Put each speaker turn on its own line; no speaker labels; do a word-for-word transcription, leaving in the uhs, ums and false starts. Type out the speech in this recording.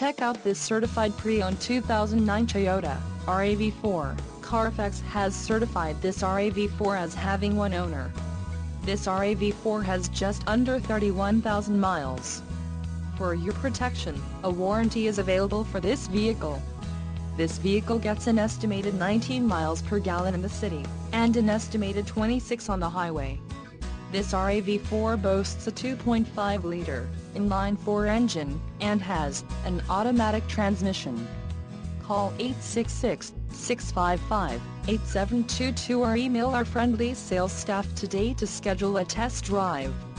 Check out this certified pre-owned two thousand nine Toyota R A V four. Carfax has certified this R A V four as having one owner. This R A V four has just under thirty-one thousand miles. For your protection, a warranty is available for this vehicle. This vehicle gets an estimated nineteen miles per gallon in the city, and an estimated twenty-six on the highway. This R A V four boasts a two point five liter inline-four engine, and has an automatic transmission. Call eight six six, six five five, eight seven two two or email our friendly sales staff today to schedule a test drive.